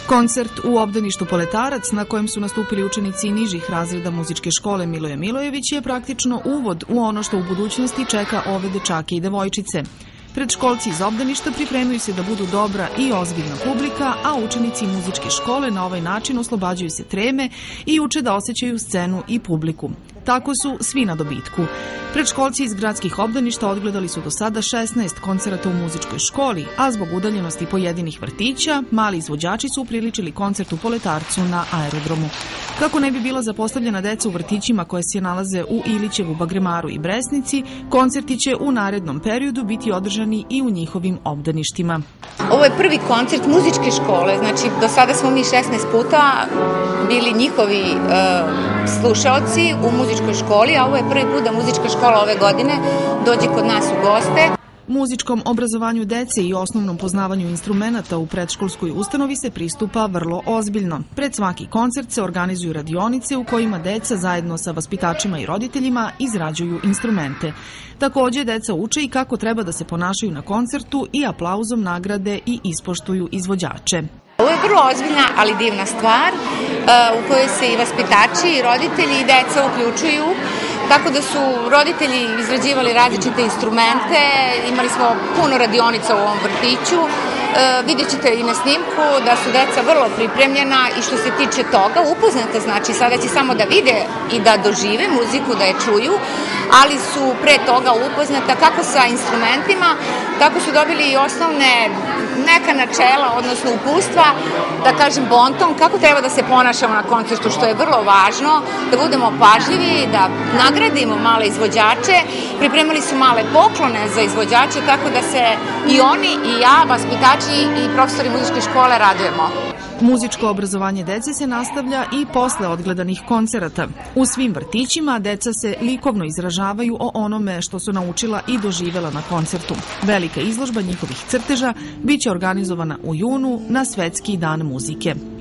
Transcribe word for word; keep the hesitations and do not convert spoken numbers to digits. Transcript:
Koncert u obdaništu Poletarac, na kojem su nastupili učenici nižih razreda muzičke škole Miloje Milojević, je praktično uvod u ono što u budućnosti čeka ove dečake i devojčice. Predškolci iz obdaništa pripremaju se da budu dobra i ozbiljna publika, a učenici muzičke škole na ovaj način oslobađaju se treme i uče da osjećaju scenu i publiku. Tako su svi na dobitku. Predškolci iz gradskih obdaništa odgledali su do sada šesnaest koncerata u muzičkoj školi, a zbog udaljenosti pojedinih vrtića, mali izvođači su upriličili koncert u Poletarcu na aerodromu. Kako ne bi bila zapostavljena deca u vrtićima koje se nalaze u Ilićevu, Bagremaru i Bresnici, koncerti će u narednom periodu biti održani i u njihovim obdaništima. Ovo je prvi koncert muzičke škole, znači do sada smo mi šesnaest puta bili njihovi slušaoci u muzičkoj školi, a ovo je prvi put da muzička škola ove godine dođe kod nas u goste. Muzičkom obrazovanju dece i osnovnom poznavanju instrumenata u predškolskoj ustanovi se pristupa vrlo ozbiljno. Pred svaki koncert se organizuju radionice u kojima deca zajedno sa vaspitačima i roditeljima izrađuju instrumente. Takođe, deca uče i kako treba da se ponašaju na koncertu i aplauzom nagrade i ispoštuju izvođače. Ovo je vrlo ozbiljna, ali divna stvar u kojoj se i vaspitači, i roditelji i deca uključuju, tako da su roditelji izrađivali različite instrumente, imali smo puno radionica u ovom vrtiću. Vidjet ćete i na snimku da su deca vrlo pripremljena i što se tiče toga upoznata, znači sada će samo da vide i da dožive muziku, da je čuju, ali su pre toga upoznata kako sa instrumentima, tako su dobili i osnovne neka načela, odnosno upustva, da kažem bonton, kako treba da se ponašamo na koncertu, što je vrlo važno, da budemo pažljivi, da nagradimo male izvođače. Pripremali su male poklone za izvođače, tako da se i oni i ja, vaspitači i profesori muzičke škole radujemo. Muzičko obrazovanje dece se nastavlja i posle odgledanih koncerata. U svim vrtićima deca se likovno izražavaju o onome što su naučila i doživela na koncertu. Velika izložba njihovih crteža biće organizovana u junu na Svetski dan muzike.